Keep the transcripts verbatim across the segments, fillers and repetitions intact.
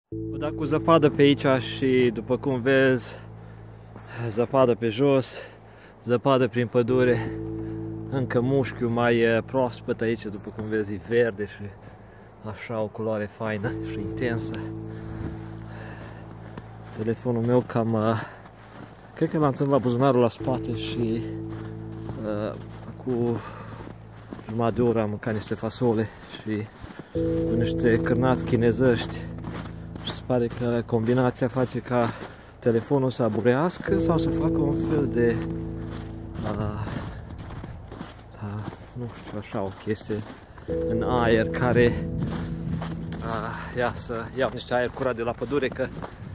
O dat cu zăpadă pe aici și după cum vezi, zăpadă pe jos, zăpadă prin pădure, încă mușchiul mai proaspăt aici, după cum vezi, e verde și așa o culoare faină și intensă. Telefonul meu cam, cred că l-am ținut la buzunarul la spate și uh, cu jumătate de oră am mâncat niște fasole și cu niște cârnați chinezăști. Și se pare că combinația face ca telefonul să aburească sau să facă un fel de, uh, uh, nu știu, așa o chestie în aer care uh, ia să iau niște aer curat de la pădure, că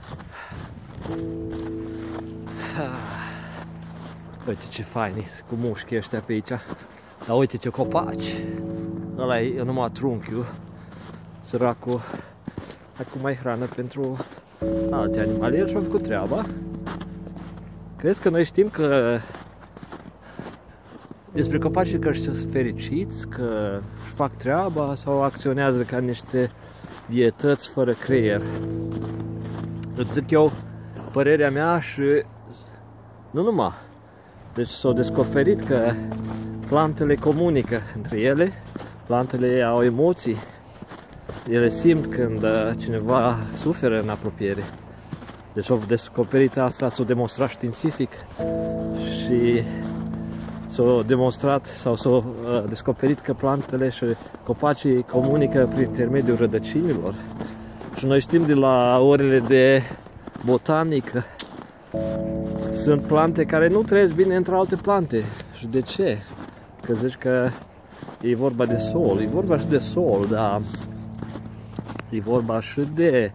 uh, uite ce faini cu mușchii ăștia pe aici. Dar uite ce copaci. Ăla e numai trunchiul. Săracul acum mai hrană pentru alte animale. El și-a făcut treaba. Crezi că noi știm că despre copacii că sunt fericiți, că își fac treaba sau acționează ca niște vietăți fără creier? Îți zic eu părerea mea și nu numai. Deci s-a descoperit că plantele comunică între ele, plantele au emoții, ele simt când cineva suferă în apropiere. Deci s-a descoperit asta, s-a demonstrat științific și s-a demonstrat sau s-a descoperit că plantele și copacii comunică prin intermediul rădăcinilor. Și noi știm de la orele de botanică, sunt plante care nu trăiesc bine între alte plante. Și de ce? Că zici că e vorba de sol, e vorba și de sol, dar e vorba și de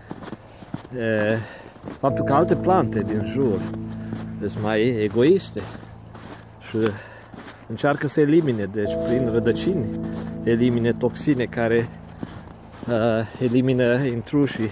e, faptul că alte plante din jur sunt mai egoiste și încearcă să elimine, deci prin rădăcini, elimine toxine care uh, elimină intrușii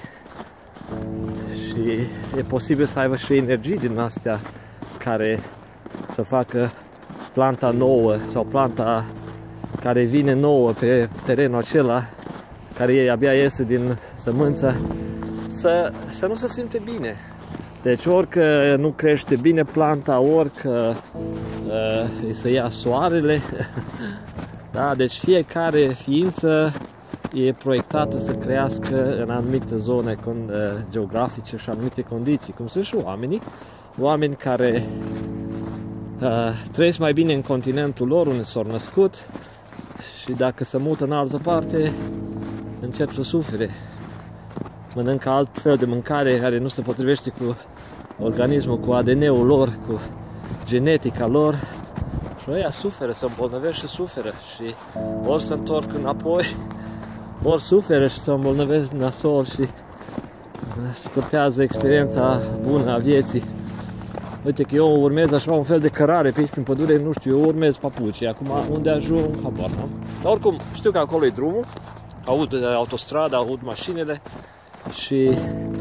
și e posibil să aibă și energii din astea care să facă planta nouă sau planta care vine nouă pe terenul acela, care abia iese din sămânță, să, să nu se simte bine. Deci orică nu crește bine planta, orică uh, îi să ia soarele, da? Deci fiecare ființă e proiectată să crească în anumite zone uh, geografice și anumite condiții, cum sunt și oamenii, oameni care uh, trăiesc mai bine în continentul lor unde s-au născut și dacă se mută în altă parte încep să sufere. Mănâncă alt fel de mâncare care nu se potrivește cu organismul, cu A D N-ul lor, cu genetica lor și ăia suferă, se îmbolnăvesc și suferă și ori se întorc înapoi, ori suferă și se îmbolnăvesc nasol și scurtează experiența bună a vieții. Uite că eu urmez așa un fel de cărare pe aici prin pădure, nu știu, eu urmez papucii. Acum unde ajung, habar n-am. Dar oricum știu că acolo e drumul, aud autostrada, aud mașinile și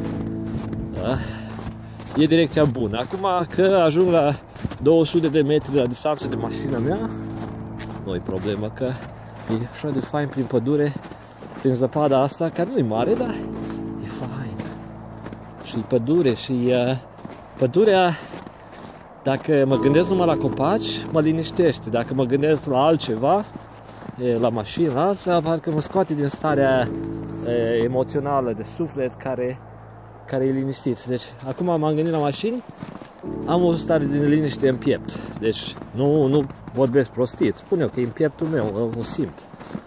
da, e direcția bună. Acum că ajung la două sute de metri de la distanță de mașina mea, nu e problemă, că e așa de fain prin pădure, prin zăpada asta, care nu e mare, dar e fain. Și pădure și uh, pădurea, dacă mă gândesc numai la copaci, mă liniștește. Dacă mă gândesc la altceva, la mașina asta, parcă mă scoate din starea emoțională de suflet care, care e liniștit. Deci, acum m-am gândit la mașini, am o stare de neliniște în piept. Deci, nu, nu vorbesc prostit, spun eu că e în pieptul meu, o simt.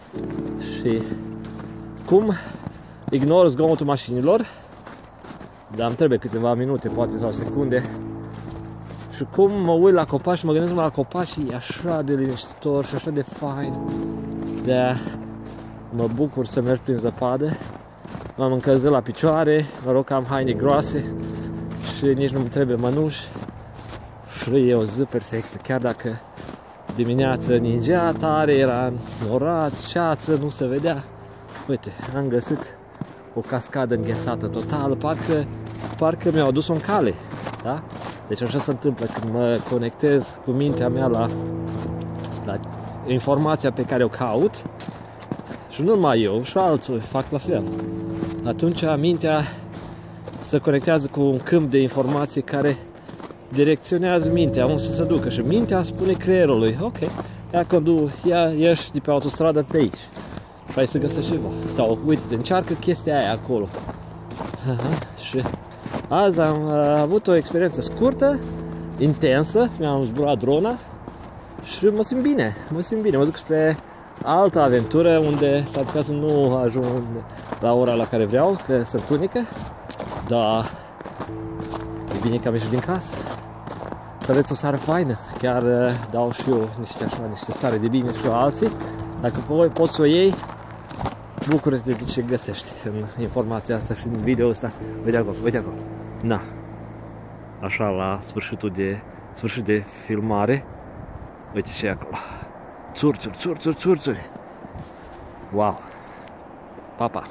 Și cum ignor zgomotul mașinilor, dar îmi trebuie câteva minute, poate, sau secunde, și cum mă uit la copaci și mă gândesc la copaci, e așa de liniștitor și așa de fain. De-aia mă bucur să merg prin zăpadă. M-am încălzit la picioare, mă rog că am haine groase și nici nu-mi trebuie mănuși. Și e o zi perfectă, chiar dacă dimineața ningea tare, era norat, ceață, nu se vedea. Uite, am găsit o cascadă înghețată totală, parcă, parcă mi-au adus-o în cale, da? Deci așa se întâmplă când mă conectez cu mintea mea la, la informația pe care o caut și nu numai eu, și alții fac la fel. Atunci mintea se conectează cu un câmp de informații care direcționează mintea, unde să se ducă și mintea spune creierului, ok, ia condu, ia, ieși de pe autostradă pe aici și hai să găsești ceva. Sau, uite, încearcă chestia aia acolo. Aha, și azi am uh, avut o experiență scurtă, intensă, mi-am zburat drona și mă simt bine, mă simt bine, mă duc spre altă aventură unde s-ar putea să nu ajung la ora la care vreau, că se întunecă, dar e bine că am ieșit din casă. Să aveți o seară faină, chiar uh, dau și eu niște așa, niște stare de bine și eu alții. Dacă po poți să o iei, bucură-te de ce găsești în informația asta și în video ăsta. Uite acolo, uite acolo. Na. Așa la sfârșitul de, sfârșit de filmare. Uite ce e acolo. Țurțuri, țurțuri, țurțuri. Wow. Pa, pa.